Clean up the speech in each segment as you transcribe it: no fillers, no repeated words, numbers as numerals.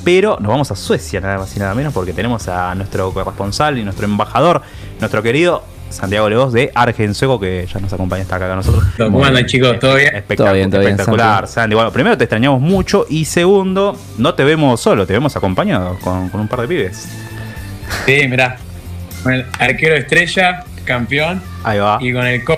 pero nos vamos a Suecia, nada más y nada menos, porque tenemos a nuestro corresponsal y nuestro embajador, nuestro querido Santiago Leos de Argensueco, que ya nos acompaña, está acá con nosotros. ¿Cómo andan, chicos? ¿Todo bien? Espectacular, Santi. Bueno, primero te extrañamos mucho y segundo, no te vemos solo, te vemos acompañado con un par de pibes. Sí, mirá, con el arquero estrella, campeón. Ahí va. Y con el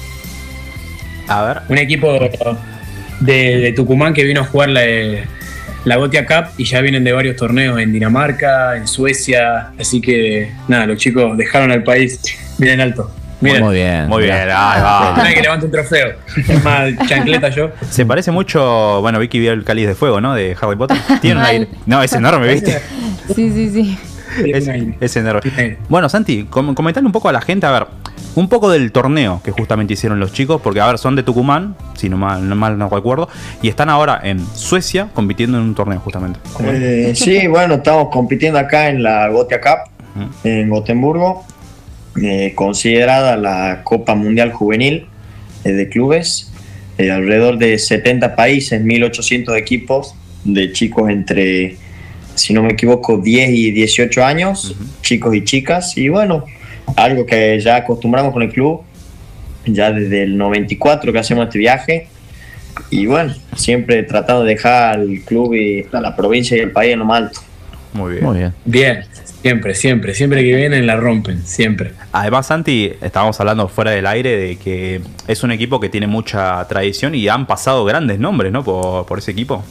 a ver. Un equipo de Tucumán que vino a jugar la Gothia Cup y ya vienen de varios torneos en Dinamarca, en Suecia, así que nada, los chicos dejaron al país bien alto. Miren. Muy bien. Ahí va. Hay que levantar un trofeo. Es más, chancleta yo. Se parece mucho, bueno, Vicky vio el Cáliz de Fuego, ¿no? De Harry Potter. Tiene un aire. No, es enorme, ¿viste? Sí. Es enorme. Bueno, Santi, comentale un poco a la gente, a ver, un poco del torneo que justamente hicieron los chicos, porque a ver, son de Tucumán, si no mal no recuerdo, y están ahora en Suecia compitiendo en un torneo justamente. Sí, bueno, estamos compitiendo acá en la Gothia Cup, en Gotemburgo, considerada la Copa Mundial Juvenil de clubes, alrededor de 70 países, 1800 equipos de chicos entre, si no me equivoco, 10 y 18 años, chicos y chicas, y bueno, algo que ya acostumbramos con el club, ya desde el 94 que hacemos este viaje, y bueno, siempre tratando de dejar al club y a la provincia y el país en lo más alto. Muy bien. Bien, siempre que vienen la rompen, siempre. Además, Santi, estábamos hablando fuera del aire de que es un equipo que tiene mucha tradición y han pasado grandes nombres, ¿no? Por ese equipo.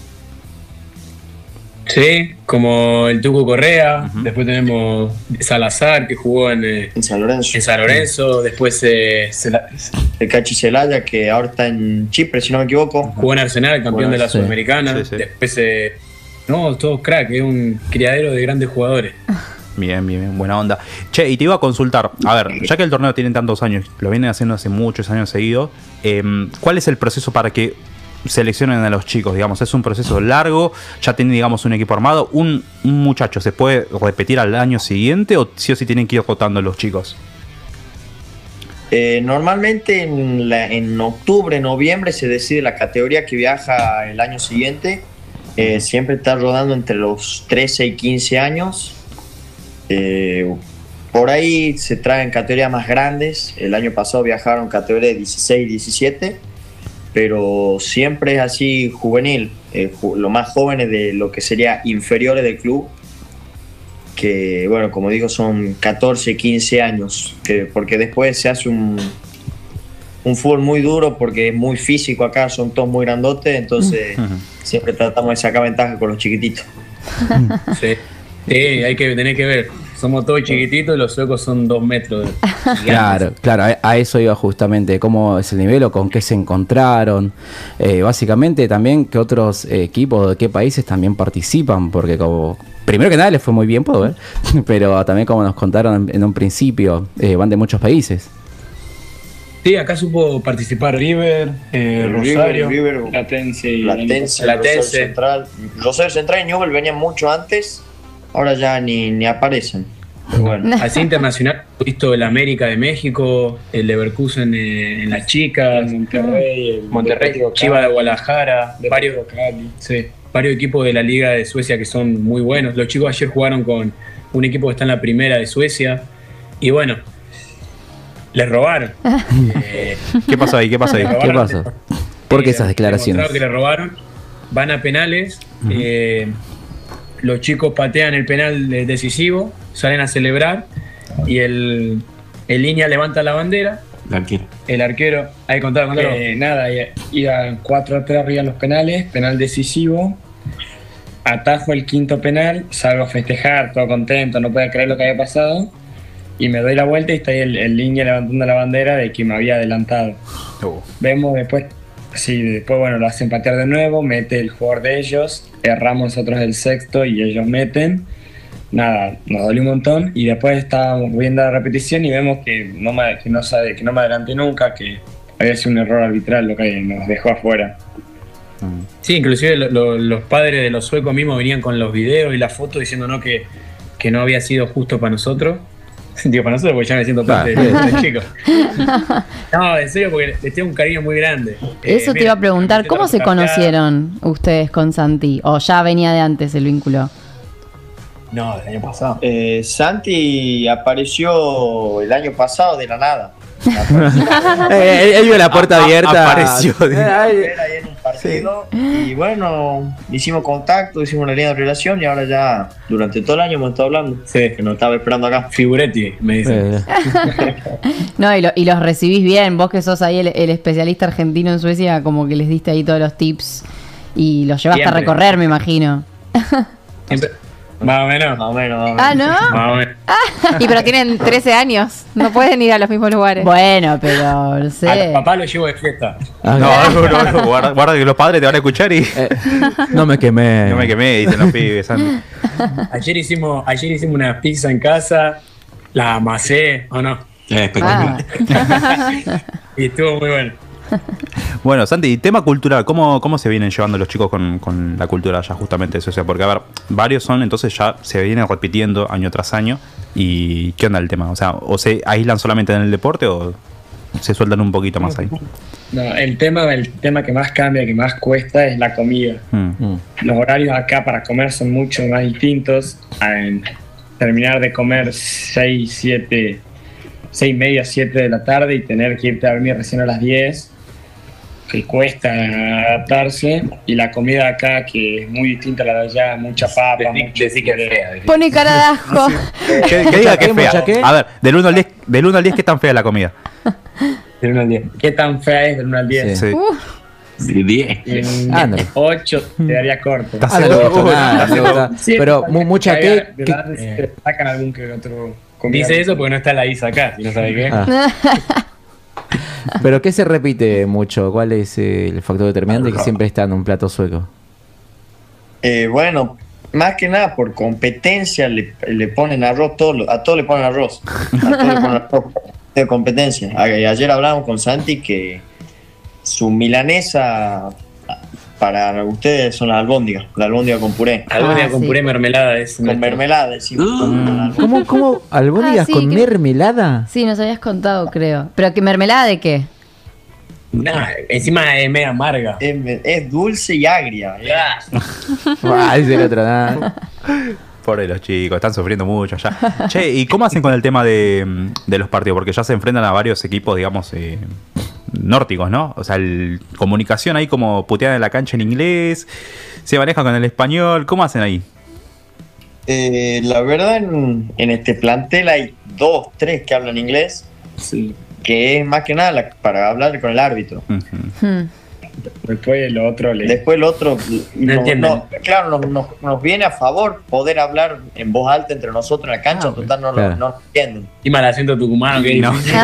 Sí, como el Tuco Correa, después tenemos Salazar, que jugó en San Lorenzo. En San Lorenzo, después el Cachi Celaya, que ahora está en Chipre, si no me equivoco. Jugó en Arsenal, campeón de la Sudamericana. Sí. Después, no, todos crack, es un criadero de grandes jugadores. Bien, buena onda. Che, y te iba a consultar, a ver, ya que el torneo tiene tantos años, lo vienen haciendo hace muchos años seguidos, ¿cuál es el proceso para que seleccionen a los chicos? Digamos, es un proceso largo, ya tienen, digamos, un equipo armado. ¿Un muchacho se puede repetir al año siguiente o sí tienen que ir rotando los chicos? Normalmente en octubre, noviembre se decide la categoría que viaja el año siguiente. Siempre está rodando entre los 13 y 15 años. Por ahí se traen categorías más grandes. El año pasado viajaron categorías de 16 y 17. Pero siempre es así juvenil, los más jóvenes de lo que sería inferiores del club, que bueno, como digo, son 14, 15 años, porque después se hace un fútbol muy duro, porque es muy físico acá, son todos muy grandotes, entonces siempre tratamos de sacar ventaja con los chiquititos. Sí, hay que tener que ver. Somos todos chiquititos y los suecos son 2 metros. Claro, a eso iba justamente, cómo es el nivel o con qué se encontraron. Básicamente también que otros equipos de qué países también participan, porque como primero que nada les fue muy bien, puedo ver, pero también como nos contaron en un principio, van de muchos países. Sí, acá supo participar River, Rosario, Platense, Rosario Central. Rosario Central y Newell venían mucho antes. Ahora ya ni aparecen. Pero bueno. Así internacional, he visto el América de México, el Leverkusen en las chicas, Monterrey, Chivas de Guadalajara, varios equipos de la Liga de Suecia que son muy buenos. Los chicos ayer jugaron con un equipo que está en la primera de Suecia y bueno, les robaron. ¿Qué pasó ahí? ¿Qué pasó? ¿Por qué esas declaraciones? Que les robaron, van a penales. Los chicos patean el penal decisivo, salen a celebrar y el línea levanta la bandera. El arquero, ahí contalo. Nada, iban 4-3 arriba en los penales, penal decisivo. Atajo el quinto penal, salgo a festejar, todo contento, no podía creer lo que había pasado. Y me doy la vuelta y está ahí el línea levantando la bandera de que me había adelantado. Vemos después. Sí, después bueno, lo hacen patear de nuevo, mete el jugador de ellos, erramos nosotros el sexto y ellos meten. Nada, nos dolió un montón y después estábamos viendo la repetición y vemos que no me adelanté nunca, que había sido un error arbitral lo que nos dejó afuera. Sí, inclusive los padres de los suecos mismos venían con los videos y la foto diciéndonos que no había sido justo para nosotros. Digo, para nosotros porque ya me siento parte de los chicos. No, en serio, porque les tengo un cariño muy grande. Eso te iba a preguntar, ¿cómo se conocieron ustedes con Santi? ¿O ya venía de antes el vínculo? No, el año pasado. Santi apareció el año pasado de la nada. Él vio la puerta abierta. Apareció. Ahí en un partido. Y bueno, hicimos contacto, hicimos una linda relación y ahora ya durante todo el año hemos estado hablando. Sí. Que nos estaba esperando acá. Figuretti, me dicen. No, y los recibís bien. Vos que sos ahí el especialista argentino en Suecia, como que les diste ahí todos los tips y los llevaste Siempre. a recorrer, me imagino. Siempre. Más o menos. Más o menos. Ah, ¿no? Más o menos. Y pero tienen 13 años. No pueden ir a los mismos lugares. Bueno, pero no sé. Al papá lo llevo de fiesta. No, guarda que los padres te van a escuchar y No me quemé. no me quemé, dicen los pibes. Santi. Ayer hicimos una pizza en casa, la amasé, ¿o no? Ah. Y estuvo muy bueno. Bueno, Santi, tema cultural, ¿cómo se vienen llevando los chicos con la cultura ya justamente eso? O sea, porque, a ver, varios son, entonces ya se vienen repitiendo año tras año. ¿Y qué onda el tema? O sea, ¿o se aíslan solamente en el deporte o se sueltan un poquito más ahí? No, el tema que más cambia, que más cuesta es la comida. Los horarios acá para comer son mucho más distintos. En terminar de comer 6:30, 7 de la tarde y tener que irte a dormir recién a las 10, que cuesta adaptarse. Y la comida acá, que es muy distinta a la de allá, mucha papa, mucho Decí que es fea. Pone cara de asco. Que diga que es ¿Mucha fea. qué? A ver, del 1 al 10, ¿qué tan fea es la comida? Del 1 al 10. ¿Qué tan fea es del 1 al 10? Sí. De 10. Ándale. 8 te daría corto. Estás Ah, no le gusta nada, no le seguro. gusta. Sí, Pero porque mucha acá que. de verdad te sacan algún que otro comida. Dice eso porque no está la Isa acá, si no sabe qué. Ah. Pero ¿qué se repite mucho? ¿Cuál es el factor determinante que siempre está en un plato sueco? Bueno, más que nada por competencia le ponen arroz, a todos le ponen arroz. A todos le ponen arroz de competencia. Ayer hablábamos con Santi que su milanesa para ustedes son las albóndigas, la albóndiga con puré. Algún día con sí. puré mermelada es. Con mermelada, decimos. ¿Cómo? ¿Albóndigas sí, con que- mermelada? Sí, nos habías contado, creo. ¿Pero qué mermelada de qué? Nah, encima es media amarga. Es dulce y agria. Ah, ese era otro nada. Pobre los chicos, están sufriendo mucho allá. Che, ¿y cómo hacen con el tema de los partidos? Porque ya se enfrentan a varios equipos, digamos, nórdicos, ¿no? O sea, comunicación ahí como puteada en la cancha en inglés, se maneja con el español, ¿cómo hacen ahí? La verdad, en este plantel hay 2, 3 que hablan inglés, Sí. que es más que nada para hablar con el árbitro. Después lo otro le... Después el otro, entienden. claro, nos viene a favor poder hablar en voz alta entre nosotros en la cancha, total no claro. lo entienden. Encima el acento tucumano que No. difícil.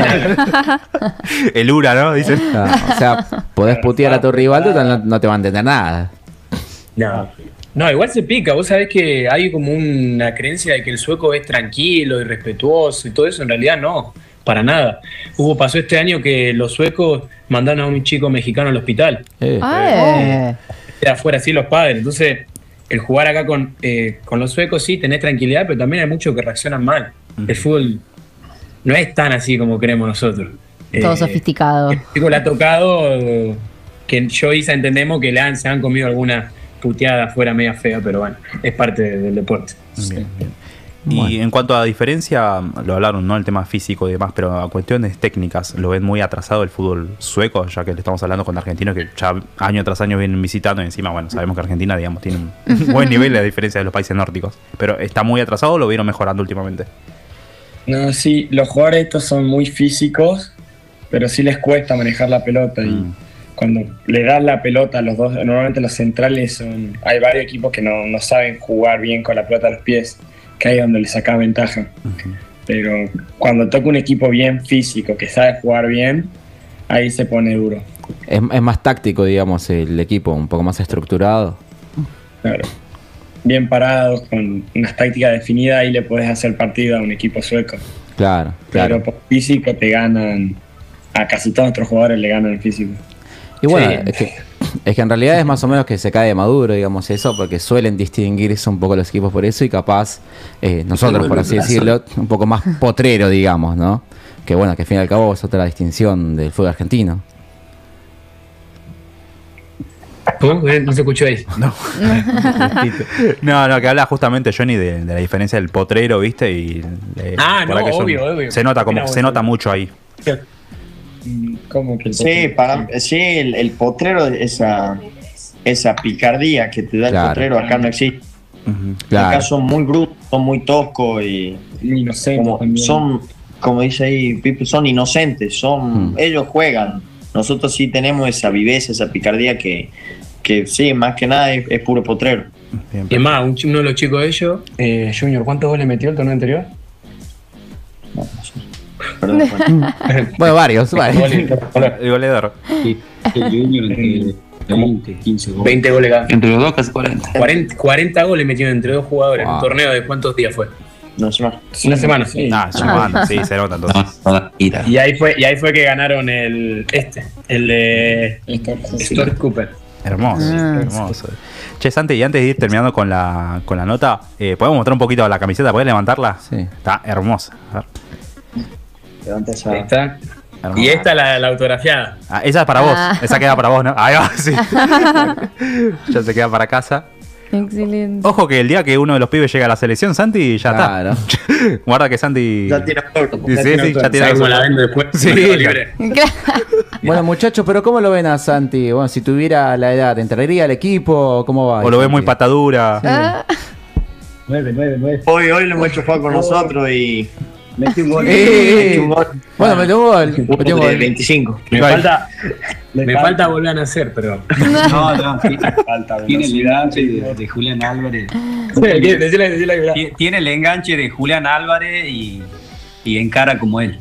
El URA, ¿no? Dicen. O sea, podés putear a tu rival, total, no te va a entender nada. No, igual se pica. Vos sabés que hay como una creencia de que el sueco es tranquilo y respetuoso y todo eso. En realidad no, para nada. Pasó este año que los suecos mandaron a un chico mexicano al hospital. Ah, De afuera, así los padres. Entonces, el jugar acá con los suecos, sí, tenés tranquilidad, pero también hay muchos que reaccionan mal. El fútbol no es tan así como creemos nosotros. todo sofisticado. El chico le ha tocado que yo y Isa entendemos que se han comido alguna puteada afuera media fea, pero bueno, es parte del deporte. Bien, bien. Y en cuanto a diferencia, lo hablaron, ¿no? El tema físico y demás, pero a cuestiones técnicas, ¿lo ven muy atrasado el fútbol sueco? Ya que le estamos hablando con argentinos que ya año tras año vienen visitando y encima, bueno, sabemos que Argentina, digamos, tiene un buen nivel a diferencia de los países nórdicos. Pero ¿está muy atrasado o lo vieron mejorando últimamente? No, sí, los jugadores estos son muy físicos, pero sí les cuesta manejar la pelota y cuando le das la pelota a los dos, normalmente los centrales hay varios equipos que no saben jugar bien con la pelota a los pies, que ahí es donde les saca ventaja. Pero cuando toca un equipo bien físico, que sabe jugar bien, ahí se pone duro. Es más táctico, digamos, el equipo, un poco más estructurado. Claro. Bien parados, con unas tácticas definidas, ahí le podés hacer partido a un equipo sueco. Claro, claro. Pero por físico te ganan, a casi todos nuestros jugadores le ganan el físico. Y bueno, Sí. es que en realidad es más o menos que se cae de maduro, digamos, eso, porque suelen distinguirse un poco los equipos por eso y capaz nosotros, por así decirlo, un poco más potrero, digamos, ¿no? Que bueno, que al fin y al cabo es otra distinción del fútbol argentino. ¿Cómo? No se escuchó ahí. No. No, que habla justamente Johnny de la diferencia del potrero, ¿viste? Y por ahí que obvio. se nota se nota mucho ahí. ¿Cómo que el Sí, sí, el potrero, esa picardía que te da el Claro. potrero, acá no existe. Claro. Acá son muy brutos, son muy toscos y inocente también. son, como dice ahí Pipe, son inocentes, ellos juegan. Nosotros sí tenemos esa viveza, esa picardía que sí, más que nada es puro potrero. Bien, Y es más, uno de los chicos de ellos, Junior, ¿cuántos goles metió el torneo anterior? Perdón, bueno. Bueno, varios. el goleador. El Junior entre 20, 15 goles. 20 goles cada. Entre los dos casi 40. 40 goles metieron entre dos jugadores en Wow. un torneo de ¿cuántos días fue? No sé más. Una semana. Sí. Es una banda, sí, se nota entonces. Mira. Y ahí fue que ganaron el de Stork Cooper. Hermoso, hermoso. Che, Santi, y antes de ir terminando con la nota, ¿podemos mostrar un poquito la camiseta? ¿Podés levantarla? Sí. Está hermosa. A ver. Levanta esa. Ahí está. Hermosa. Y esta la autografiada. Ah, esa es para vos. Ah. Esa queda para vos, ¿no? Ahí va, sí. Ya se queda para casa. Excelente. Ojo que el día que uno de los pibes llega a la selección, Santi, ya Claro. está. Guarda que Santi. Ya tiene auto. Sí, sí, ya tiene ¿Sabes cómo la auto. vendo después? Sí, Mercado Libre. Bueno, muchachos, pero ¿cómo lo ven a Santi? Bueno, si tuviera la edad, ¿entraría al equipo? ¿Cómo va? O lo ves muy Santi? patadura. Ah, 9. Hoy lo hemos hecho jugar con nosotros y Metí un gol. metí un gol. Bueno, metió un gol. Metió un de gol. 25. Me falta volver a nacer, pero. No, tiene el enganche de Julián Álvarez. Decile. Tiene el enganche de Julián Álvarez y encara como él.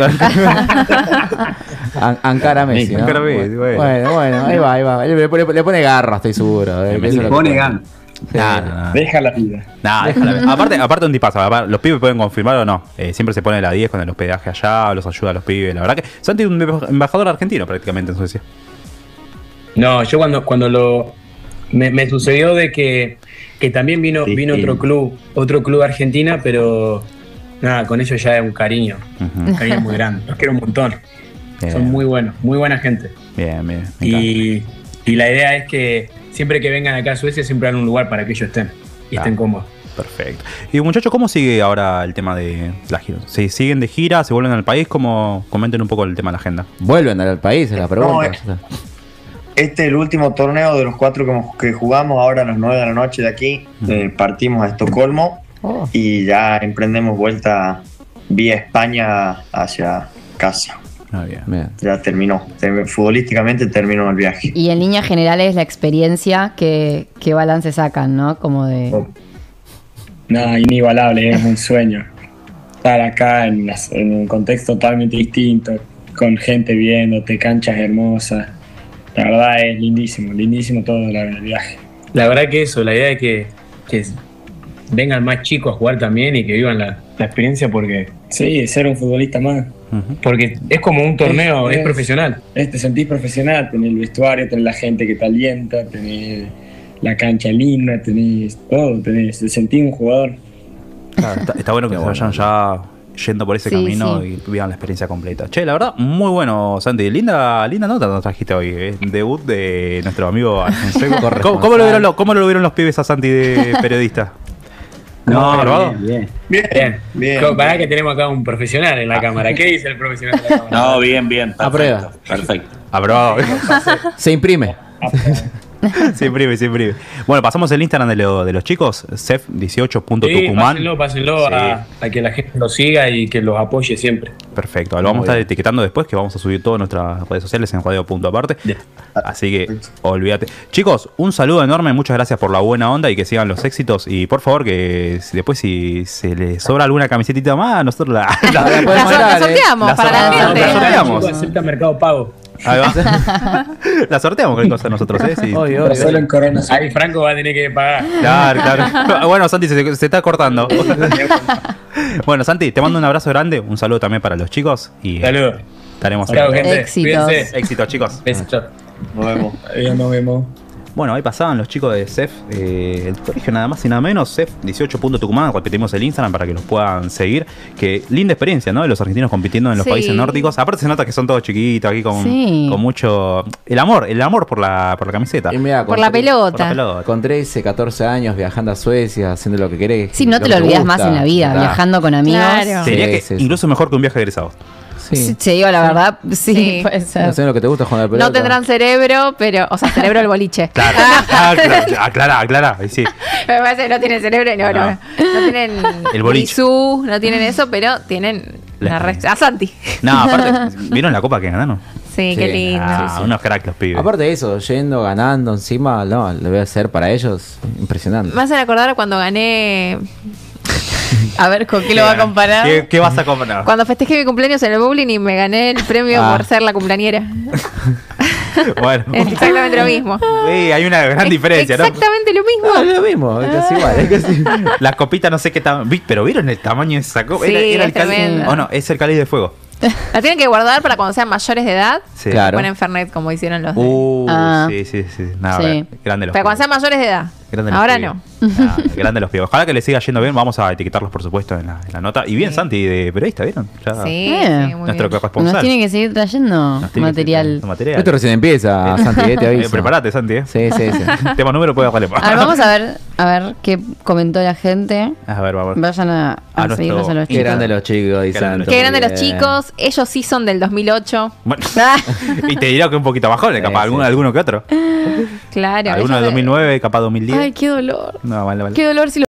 Ankara Messi, ¿no? Ankara Messi, bueno. Bueno, ahí va. Le pone garra, estoy seguro. Eso es lo Le que pone pone. gan. Nah. Deja la vida. Nah, déjala. Aparte un tipazo. Los pibes pueden confirmar o no. Siempre se pone la 10 con el hospedaje allá, los ayuda a los pibes. La verdad que Santi es un embajador argentino prácticamente en Suecia. No, yo cuando me sucedió de que también vino otro club de Argentina, pero nada, con ellos ya es un cariño muy grande. Los quiero un montón. Bien. Son muy buenos, muy buena gente. Bien. Me encanta. Y la idea es que siempre que vengan acá a Suecia, siempre dan un lugar para que ellos estén y estén cómodos. Perfecto. Y muchachos, ¿cómo sigue ahora el tema de la gira? ¿Se siguen de gira? ¿Se vuelven al país? ¿Cómo? Comenten un poco el tema de la agenda. ¿Vuelven al país? Es la pregunta. Este es el último torneo de los 4 que jugamos ahora a las 9 de la noche de aquí. Partimos a Estocolmo y ya emprendemos vuelta vía España hacia casa. Bien. Ya terminó. Futbolísticamente terminó el viaje. y en líneas generales la experiencia, ¿qué balance sacan, no? Como de... No, inigualable, es un sueño. Estar acá en un contexto totalmente distinto, con gente viéndote, canchas hermosas. La verdad es lindísimo todo el viaje. La verdad que eso, la idea es que vengan más chicos a jugar también y que vivan la experiencia porque Sí, ser un futbolista más. es como un torneo, es profesional. Te sentís profesional, tenés el vestuario, tenés la gente que te alienta, tenés la cancha linda, tenés todo, te sentís un jugador. Claro, está bueno que se vayan ya yendo por ese Sí, camino sí. y vivan la experiencia completa. Che, la verdad, muy bueno, Santi. Linda nota nos trajiste hoy. Debut de nuestro amigo Argenseco. ¿Cómo lo vieron los pibes a Santi de periodista? ¿Aprobado? Bien. Bien. Para que tenemos acá un profesional en la cámara. ¿Qué dice el profesional en la cámara? No, bien. Perfecto. Aprueba. Perfecto. Aprobado. Se imprime. Se imprime. Bueno, pasamos el Instagram de los chicos, cef18.tucumán. Sí, pásenlo Sí. a que la gente los siga y que los apoye siempre. Perfecto, lo vamos a estar etiquetando después, que vamos a subir todas nuestras redes sociales en radio.aparte. Así que olvídate. Chicos, un saludo enorme, muchas gracias por la buena onda y que sigan los éxitos. Y por favor, que después si se les sobra alguna camisetita más, nosotros la podemos La mandar, sorteamos La para la sorteamos, gente. la sorteamos. Acepta Mercado Pago. Ahí va. La sorteamos cualquier cosa nosotros, ¿eh? Sí. Obvio. Solo en Corona. Ahí Franco va a tener que pagar. Claro. Bueno, Santi, se está cortando. Bueno, Santi, te mando un abrazo grande, un saludo también para los chicos y Saludos. estaremos Chao, gente. Éxitos. Cuídense. Éxitos, chicos. Besos, chao. Nos vemos. Nos vemos. Bueno, ahí pasaban los chicos de CEF, el colegio nada más y nada menos, CEF 18. Tucumán, repetimos el Instagram para que los puedan seguir. Que linda experiencia, ¿no? De los argentinos compitiendo en los Sí. países nórdicos. Aparte se nota que son todos chiquitos aquí con Sí. mucho... El amor por la camiseta. Y mirá, Por con la tres- pelota. Por la pelota. Con 13, 14 años viajando a Suecia, haciendo lo que querés. Sí, no te lo que olvidas gusta, más en la vida, ¿verdad? viajando con amigos. Claro. Te diría Sí, que sí, sí. incluso mejor que un viaje egresado. Sí. Te digo la verdad, sí, Sí. puede ser. No sé lo que te gusta jugar a la pelota. No tendrán cerebro, pero. O sea, cerebro el boliche. Claro, aclara. Y sí. Me parece que no tienen cerebro y no tienen El boliche. Grisú, no tienen eso, pero tienen a Santi. No, aparte, ¿vieron la copa que ganaron? Sí, qué Sí, lindo. Unos cracks los pibes. Aparte de eso, yendo, ganando encima, no, lo voy a hacer para ellos impresionante. Me hacen acordar cuando gané. A ver, ¿con qué lo va a comparar? ¿Qué vas a comparar? Cuando festejé mi cumpleaños en el bowling y me gané el premio por ser la cumpleañera. Bueno, Es exactamente lo mismo. sí, hay una gran diferencia, ¿no? Exactamente lo mismo. No, es lo mismo, es casi igual. Es casi... Las copitas no sé qué tan... Pero ¿vieron el tamaño de esa copa? Sí, Era el es cáliz... tremendo. Oh, no, es el cáliz de fuego. La tienen que guardar para cuando sean mayores de edad. Sí. Claro. Ponen Fernet como hicieron los de. Ah. Sí. Nada, Sí. grande los Pero cuando pibes. sean mayores de edad. Grande los Ahora pibes. no. Grande los pibes. Ojalá que les siga yendo bien. Vamos a etiquetarlos, por supuesto, en la nota. Y bien, Santi, de periodista, ¿vieron? Ya Sí, Bien. sí, muy nuestro bien. corresponsal. Nos tiene que seguir trayendo Nos tiene que material. seguir material. Esto recién empieza, Santi, te aviso. Prepárate, Santi, Sí. Tema número puede valer. A ver, vamos a ver qué comentó la gente. A ver, vamos. Vayan a nuestro- seguirnos a los Qué chicos. grande los chicos, Qué y grande Santo. Qué grande los Bien. chicos. Ellos sí son del 2008. Bueno, y te dirá que un poquito bajón, capaz, Sí. alguno que otro. Claro. Alguno de ellos 2009, capaz 2010. Ay, qué dolor. No, vale. Qué dolor si